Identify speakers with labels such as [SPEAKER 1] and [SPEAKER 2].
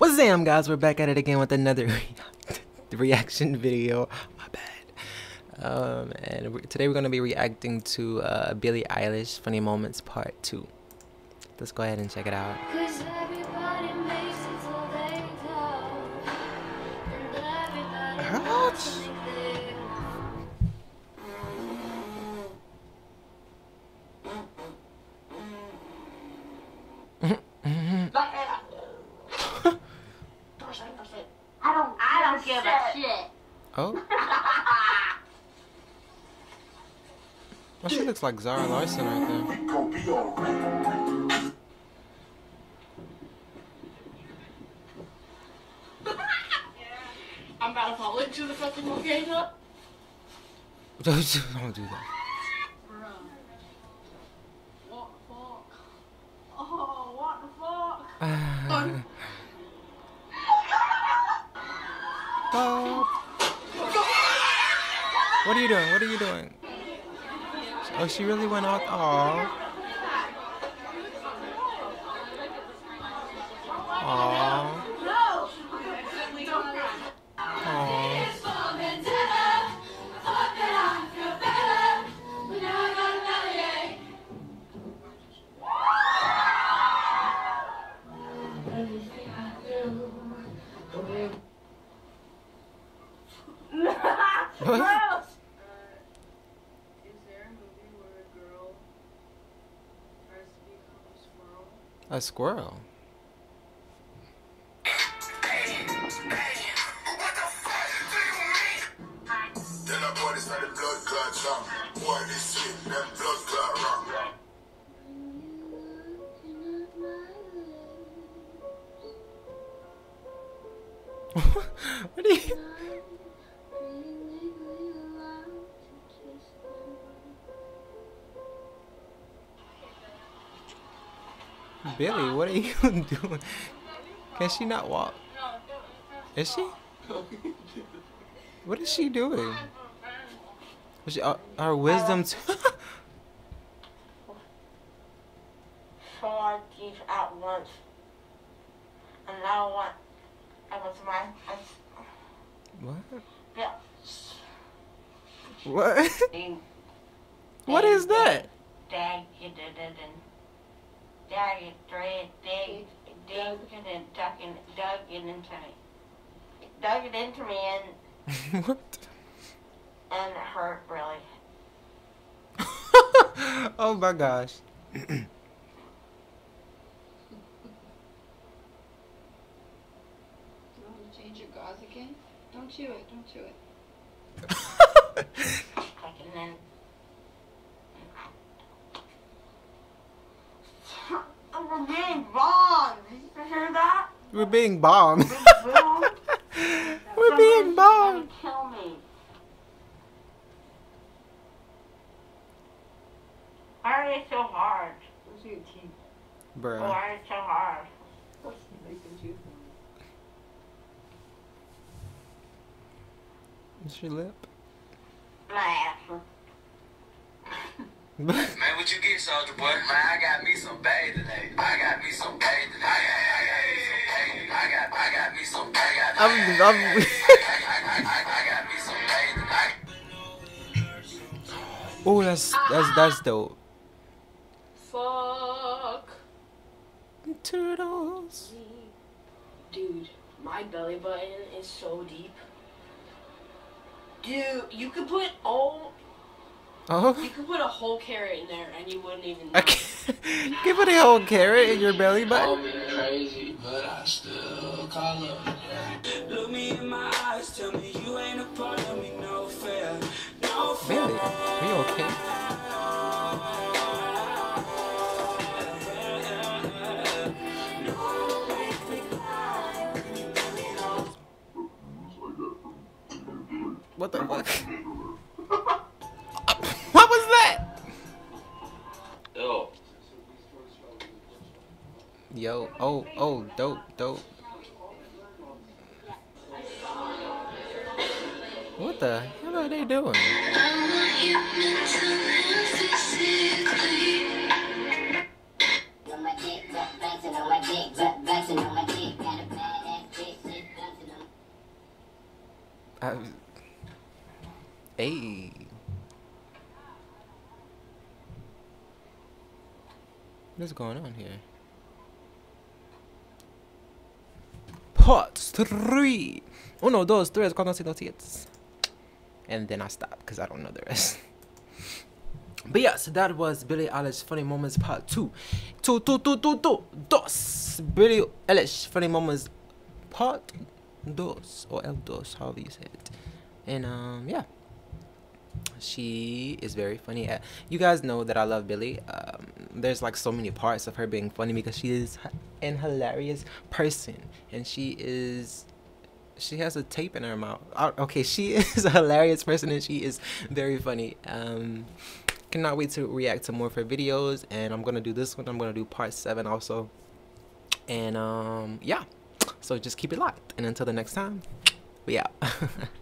[SPEAKER 1] What's up, guys? We're back at it again with another reaction video. My bad. Today we're gonna be reacting to Billie Eilish Funny Moments Part 2. Let's go ahead and check it out.
[SPEAKER 2] I don't give a shit.
[SPEAKER 1] Oh. Oh, she looks like Zara Larson right there.
[SPEAKER 2] I'm about to fall into the fucking volcano.
[SPEAKER 1] Don't do that.
[SPEAKER 2] What the fuck? Oh, what the fuck?
[SPEAKER 1] Bob. What are you doing? What are you doing? Oh, she really went off. Aww. Aww. Aww. What?
[SPEAKER 2] Is there a movie where a girl tries to become a squirrel?
[SPEAKER 1] A squirrel. What are you? Billy, what are you doing? Can she not walk? Is she? What is she doing? Was she, her wisdom
[SPEAKER 2] Four teeth at once. And now what? I was my.
[SPEAKER 1] What?
[SPEAKER 2] Yeah.
[SPEAKER 1] What? What is that?
[SPEAKER 2] Dad, you didn't. Dad, you dug it into me. Dug it into me
[SPEAKER 1] What?
[SPEAKER 2] and it hurt really.
[SPEAKER 1] Oh my gosh.
[SPEAKER 3] You want to change your gauze again? Don't chew it, don't chew it.
[SPEAKER 2] And then we're being bombed. Did you hear that?
[SPEAKER 1] We're being bombed.
[SPEAKER 2] Boom.
[SPEAKER 1] We're being bombed.
[SPEAKER 2] Someone's gonna kill me. Why are they so hard?
[SPEAKER 3] Those are your teeth.
[SPEAKER 1] Bruh.
[SPEAKER 2] Why are they so hard?
[SPEAKER 3] They can chew
[SPEAKER 1] Is your lip?
[SPEAKER 2] Nah.
[SPEAKER 4] Man, what you get, soldier boy? Man, I got me some bae today. I got me some bae today. I got me some bae. I got me some bae today.
[SPEAKER 1] Oh, that's dope.
[SPEAKER 2] Fuck.
[SPEAKER 1] Turtles.
[SPEAKER 2] Dude, my belly button is so deep. Dude, you could put
[SPEAKER 1] Oh.
[SPEAKER 2] you could put a whole carrot in there and you wouldn't even know.
[SPEAKER 1] I can't. Give it a whole carrot in your belly button.
[SPEAKER 4] Crazy, but I still call up. Look me in my eyes, tell me you ain't a part of me, no fair. No fair.
[SPEAKER 1] Billy, are you okay? What the fuck? What was that? Yo, oh, dope. What the hell are they doing? Hey. What's going on here? Part 3. 1, 2, 3, 4, 5, 6, 7. And then I stop because I don't know the rest. But yes, that was Billie Eilish Funny Moments Part 2. Dos. Billie Eilish Funny Moments Part 2 or El Dos, however you say it. And yeah, she is very funny. You guys know that I love Billie. There's like so many parts of her being funny because she is an hilarious person, and she has a tape in her mouth. Okay, she is a hilarious person and she is very funny. Cannot wait to react to more of her videos, and I'm gonna do this one. I'm gonna do part 7 also, and yeah, so just keep it locked, and until the next time, we out.